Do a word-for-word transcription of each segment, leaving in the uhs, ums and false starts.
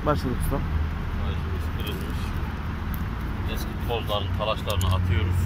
başladık usta. Ağacımız kırılmış. Eski tozların, talaşlarını atıyoruz.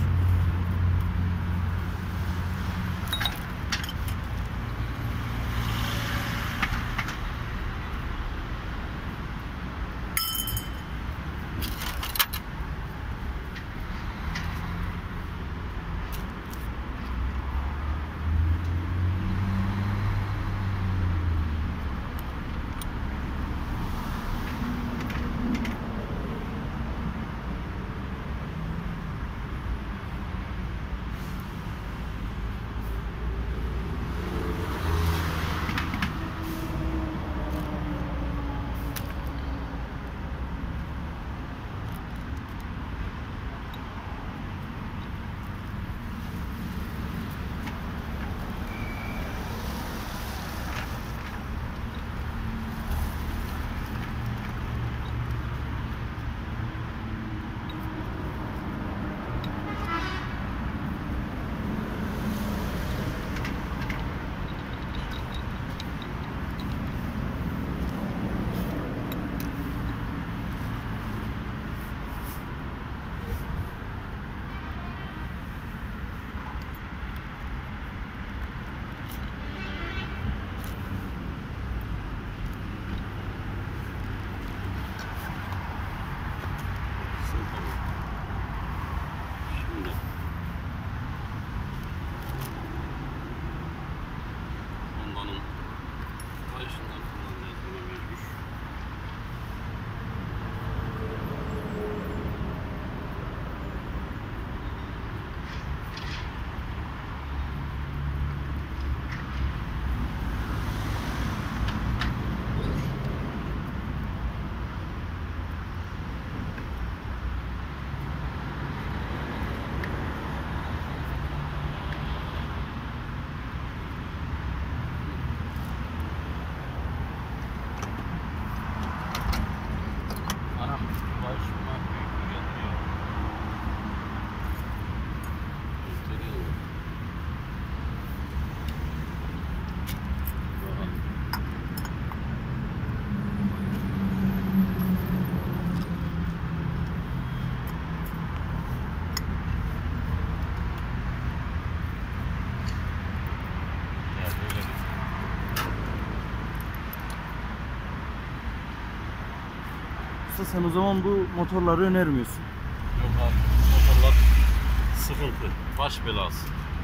Sen o zaman bu motorları önermiyorsun. Yok abi, motorlar sıkıntı, baş belası.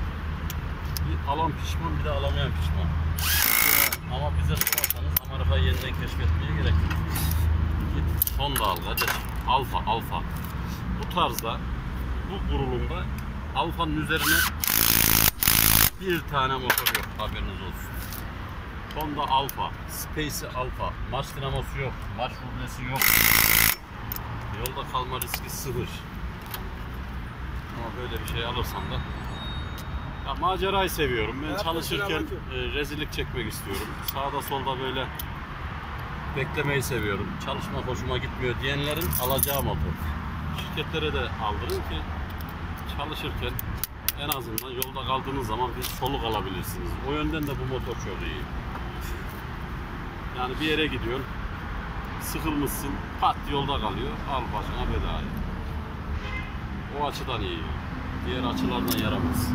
Bir alan pişman, bir de alamayan pişman. Ama bize sorarsanız Amerika'yı yeniden keşfetmeye gerek yok. Git son dalga, alfa, alfa. Bu tarzda, bu kurulumda alfanın üzerine bir tane motor yok, haberiniz olsun. Honda Alfa, Space Alfa, marş dinamosu yok, marş rublesi yok. Yolda kalma riski sıfır. Ama böyle bir şey alırsam da ya macerayı seviyorum. Ben çalışırken e, rezillik çekmek istiyorum. Sağda solda böyle beklemeyi seviyorum. Çalışma hoşuma gitmiyor diyenlerin alacağı motor. Şirketlere de aldırın ki çalışırken en azından yolda kaldığınız zaman bir soluk alabilirsiniz. O yönden de bu motor çok iyi. Yani bir yere gidiyorsun, sıkılmışsın, pat yolda kalıyor, al başına bedava. O açıdan iyi, diğer açılardan yaramaz.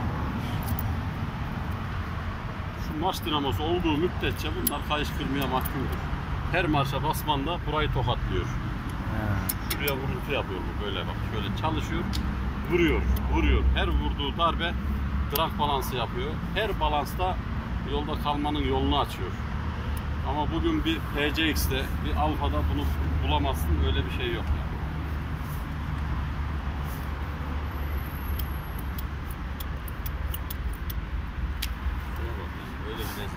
Şu marş dinamosu olduğu müddetçe bunlar kayış kırmaya mahkumdur. Her marşa basmanda burayı tokatlıyor. Şuraya vuruntu yapıyor bu böyle bak, şöyle çalışıyor, vuruyor, vuruyor. Her vurduğu darbe drag balansı yapıyor. Her balansta yolda kalmanın yolunu açıyor. Ama bugün bir P C X'te, bir Alfa'da bunu bulamazsın, öyle bir şey yok. Şuna bak yani, böyle bir lezzet.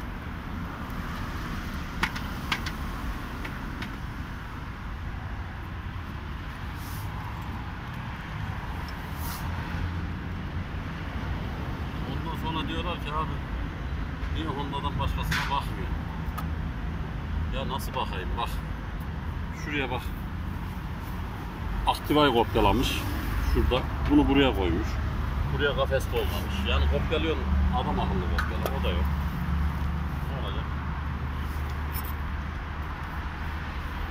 Ondan sonra diyorlar ki abi, niye Honda'dan başkasına bakmıyor? Ya nasıl bakayım, bak şuraya bak, Activa'yı kopyalamış şurada, bunu buraya koymuş, buraya kafes olmamış. Yani kopyalıyorsun, adam akıllı kopyalar, o da yok. Ne olacak?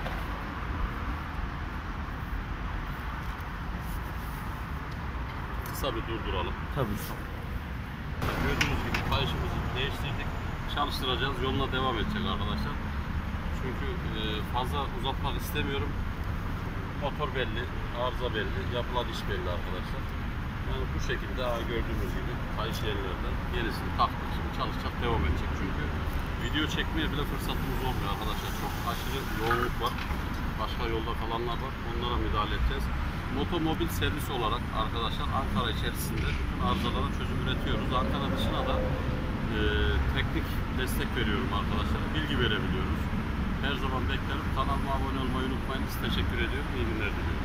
kısa bir durduralım. Tabii. Gördüğünüz gibi kayışımızı değiştirdik. Çalıştıracağız. Yoluna devam edecek arkadaşlar. Çünkü e, fazla uzatmak istemiyorum. Motor belli, arıza belli, yapılan iş belli arkadaşlar. Yani bu şekilde ha, gördüğünüz gibi kayış yerlerde yenisini taktık. Şimdi çalışacak, devam edecek. Çünkü video çekmeye bile fırsatımız olmuyor arkadaşlar. Çok aşırı yoğunluk var. Başka yolda kalanlar var. Onlara müdahale edeceğiz. Motomobil servis olarak arkadaşlar Ankara içerisinde bütün arızalara çözüm üretiyoruz. Ankara dışına da e, teknik destek veriyorum arkadaşlar. Bilgi verebiliyoruz. Her zaman beklerim. Kanalıma abone olmayı unutmayın. Teşekkür ediyorum. İyi günler diliyorum.